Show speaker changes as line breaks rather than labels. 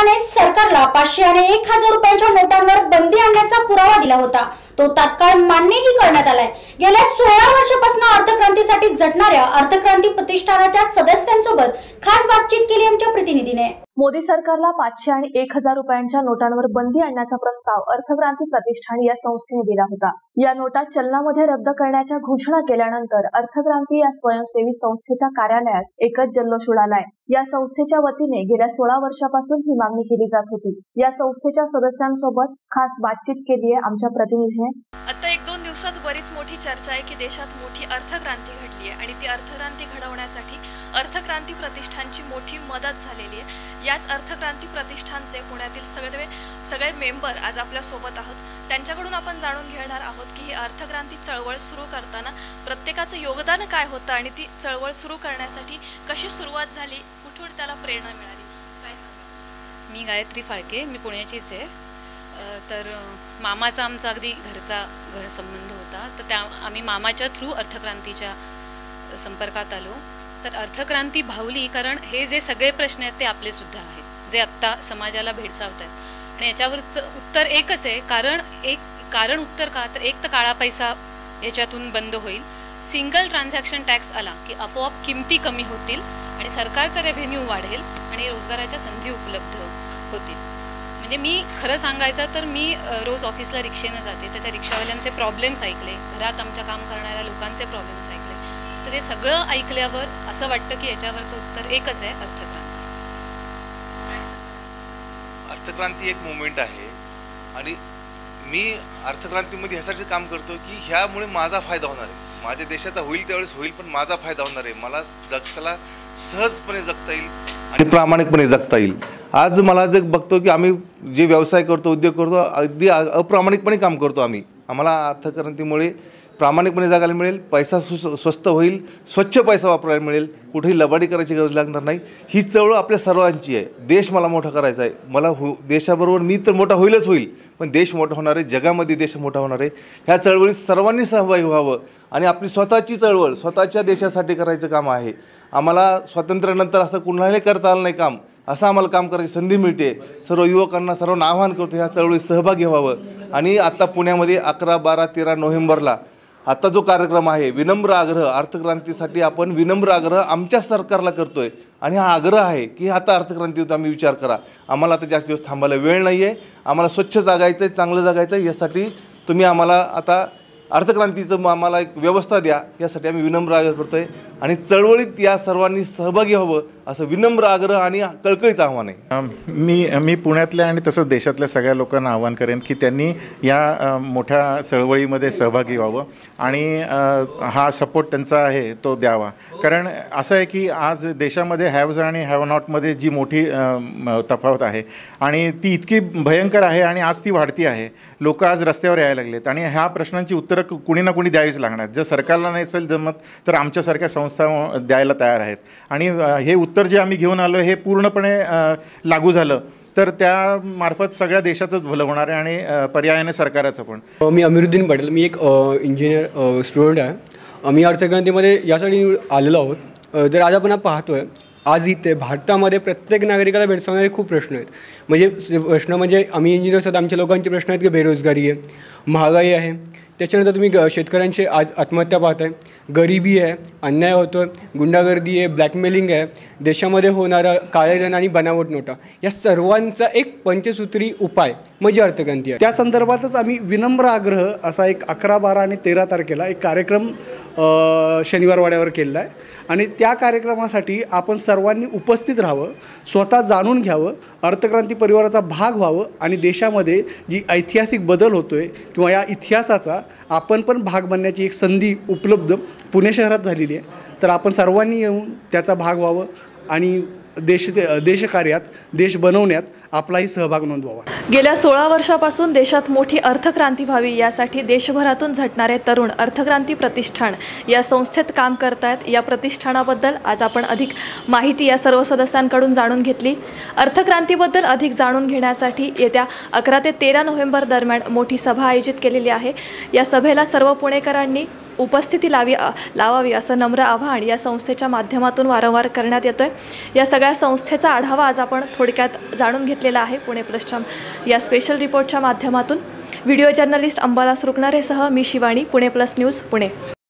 पक्षाने सरकारला 500 आणि 1000 रुपयांच्या नोटांवर बंदी आणण्याचा पुरावा दिला होता। तो तात्काळ मान्यही करण्यात आलाय। गेल्या 16 वर्षापासून अर्थक्रांतीसाठी झटणाऱ्या अर्थक्रांती प्रतिष्ठानाच्या सदस्यांसोबत खास बातचीत केली आमच्या प्रतिनिधीने।
मोदी सरकारला 500 आणि 1000 रुपयांच्या नोटांवर बंदी आणण्याचा प्रस्ताव अर्थक्रांती प्रतिष्ठान या संस्थेने दिला होता। या नोटा चलनामध्ये रद्द करण्याच्या घोषणा केल्यानंतर अर्थक्रांती या स्वयंसेवी संस्थेच्या कार्यालयात एकच जल्लोष उडालाय। या संस्थेच्या वतीने गेल्या 16 वर्षापासून ही मागणी केली जात होती। या संस्थेच्या सदस्यांसोबत खास बातचीत केली आहे आमच्या प्रतिनिधीने।
आता 1-2 दिवसात बरीच मोठी चर्चा आहे की देशात मोठी अर्थक्रांती घडली आहे आणि ती अर्थक्रांती घडवण्यासाठी अर्थक्रांती प्रतिष्ठानची मोठी मदत झालेली आहे। याच अर्थक्रांती प्रतिष्ठानचे पुण्यातील सगळे मेंबर आज आपल्या सोबत आहोत। त्यांच्याकडून आपण जाणून घेणार आहोत की ही अर्थक्रांती चळवळ सुरू करताना प्रत्येकाचं योगदान काय होतं आणि ती चळवळ सुरू करण्यासाठी कशी सुरुवात झाली, कुठून त्याला प्रेरणा मिळाली, काय सांगा?
मी गायत्री फाळके, मी पुण्याचीच आहे। तर मामाचा आमचा अगदी घरचा संबंध होता, तर त्या आम्ही मामाच्या थ्रू अर्थक्रांतीच्या संपर्कात आलो। तर अर्थक्रांती भावली कारण हे जे सगळे प्रश्न आहेत ते आपले सुद्धा आहेत, जे आत्ता समाजाला भेडसावत आहेत आणि याच्यावरचं उत्तर एकच आहे। कारण उत्तर का, तर एक तर काळा पैसा याच्यातून बंद होईल, सिंगल ट्रान्झॅक्शन टॅक्स आला की आपोआप किमती कमी होतील आणि सरकारचा रेव्हेन्यू वाढेल आणि रोजगाराच्या संधी उपलब्ध होतील। म्हणजे मी खरं सांगायचं तर मी रोज ऑफिसला रिक्षेने जाते, तर त्या रिक्षावाल्यांचे प्रॉब्लेम्स ऐकले, घरात आमच्या काम करणाऱ्या लोकांचे प्रॉब्लेम्स ऐकले। तर ते सगळं ऐकल्यावर असं वाटतं की याच्यावरचं उत्तर एकच आहे, अर्थक्रांती।
अर्थक्रांती एक मुवमेंट आहे आणि मी अर्थक्रांतीमध्ये ह्यासाठी काम करतो की ह्यामुळे माझा फायदा होणार आहे, माझ्या देशाचा होईल त्यावेळेस होईल, पण माझा फायदा होणार आहे, मला जगताला सहजपणे जगता येईल आणि प्रामाणिकपणे जगता येईल। आज मला जे बघतो की आम्ही जे व्यवसाय करतो, उद्योग करतो, अगदी अप्रामाणिकपणे काम करतो आम्हाला अर्थक्रांतीमुळे प्रामाणिकपणे जगायला मिळेल, पैसा स्वस्त होईल, स्वच्छ पैसा वापरायला मिळेल, कुठेही लबाडी करायची गरज लागणार नाही। ही चळवळ आपल्या सर्वांची आहे। देश मला मोठा करायचा आहे, मला देशाबरोबर मी तर मोठा होईल, पण देश मोठा होणार आहे, जगामध्ये देश मोठा होणार आहे। ह्या चळवळीत सर्वांनी सहभागी व्हावं आणि आपली स्वतःची चळवळ स्वतःच्या देशासाठी करायचं काम आहे। आम्हाला स्वातंत्र्यानंतर असं कुणालाही करता आलं नाही काम, असं आम्हाला काम करायची संधी मिळते। सर्व युवकांना सर्वांना आवाहन करतो ह्या चळवळीत सहभागी व्हावं। आणि आता पुण्यामध्ये 11, 12, 13 नोव्हेंबरला आता जो कार्यक्रम आहे विनम्र आग्रह, अर्थक्रांतीसाठी आपण विनम्र आग्रह आमच्या सरकारला करतोय आणि हा आग्रह आहे की आता अर्थक्रांतीवर आम्ही विचार करा। आम्हाला आता जास्त दिवस थांबायला वेळ नाही आहे, आम्हाला स्वच्छ जगायचं आहे, चांगलं जगायचं आहे, यासाठी तुम्ही आम्हाला आता अर्थक्रांतीचं आम्हाला एक व्यवस्था द्या, यासाठी आम्ही विनम्र आग्रह करतोय आणि चळवळीत या सर्वांनी सहभागी व्हावं असं विनम्र आग्रह आणि कळकळीचं आव्हान आहे।
मी पुण्यातल्या आणि तसंच देशातल्या सगळ्या लोकांना आवाहन करेन की त्यांनी या मोठ्या चळवळीमध्ये सहभागी व्हावं आणि हा सपोर्ट त्यांचा आहे तो द्यावा। कारण असं आहे की आज देशामध्ये हॅव्ज आणि हॅव नॉटमध्ये जी मोठी तफावत आहे आणि ती इतकी भयंकर आहे आणि आज ती वाढती आहे। लोक आज रस्त्यावर यायला लागलेत आणि ह्या प्रश्नांची उत्तरं कुणी ना कुणी द्यावीच लागणार। जर सरकारला नसेल जमत तर आमच्यासारख्या संस्था द्यायला तयार आहेत आणि हे उत्तर जे आम्ही घेऊन आलो हे पूर्णपणे लागू झालं तर त्या मार्फत सगळ्या देशाचंच भलं होणार आहे आणि पर्यायाने सरकाराचं पण।
मी अमीरुद्दीन पटेल, मी एक इंजिनियर स्टुडंट आहे। मी अर्थक्रांतीमध्ये यासाठी आलेलो आहोत। जर आज आपण पाहतोय आज इथे भारतामध्ये प्रत्येक नागरिकाला भेडसावणारे खूप प्रश्न आहेत। प्रश्न म्हणजे आम्ही इंजिनियर्स आहोत, आमच्या लोकांचे प्रश्न आहेत की बेरोजगारी आहे, महागाई आहे, त्याच्यानंतर तुम्ही शेतकऱ्यांचे आज आत्महत्या पाहताय, गरिबी आहे, अन्याय होतो आहे, गुंडागर्दी आहे, ब्लॅकमेलिंग आहे, देशामध्ये होणारा काळेधन आणि बनावट नोटा, या सर्वांचा एक पंचसूत्री उपाय म्हणजे अर्थक्रांती आहे।
त्या संदर्भातच आम्ही विनम्र आग्रह असा एक 11, 12 आणि 13 तारखेला एक कार्यक्रम शनिवार वाड्यावर केलेला आहे आणि त्या कार्यक्रमासाठी आपण सर्वांनी उपस्थित राहावं, स्वतः जाणून घ्यावं, अर्थक्रांती परिवाराचा भाग व्हावं आणि देशामध्ये जी ऐतिहासिक बदल होतो आहे किंवा या इतिहासाचा आपण पण भाग बनण्याची एक संधी उपलब्ध पुणे शहरात झालेली आहे। तर आपण सर्वांनी येऊन त्याचा भाग व्हावं आणि देशकार्यात, देश बनवण्यात आपलाही सहभाग नोंदवावा।
गेल्या 16 वर्षापासून देशात मोठी अर्थक्रांती व्हावी यासाठी देशभरातून झटणारे तरुण अर्थक्रांती प्रतिष्ठान या संस्थेत काम करतायत। या प्रतिष्ठानाबद्दल आज आपण अधिक माहिती या सर्व सदस्यांकडून जाणून घेतली। अर्थक्रांतीबद्दल अधिक जाणून घेण्यासाठी येत्या 11 ते 13 नोव्हेंबर दरम्यान मोठी सभा आयोजित केलेली आहे। या सभेला सर्व पुणेकरांनी उपस्थिती लावावी असं नम्र आवाहन या संस्थेच्या माध्यमातून वारंवार करण्यात येतोय। या सगळ्या संस्थेचा आढावा आज आपण थोडक्यात जाणून घेतलेला आहे पुणे प्लसच्या या स्पेशल रिपोर्टच्या माध्यमातून। व्हिडिओ जर्नलिस्ट अंबादास रुकणारेसह मी शिवानी, पुणे प्लस न्यूज, पुणे।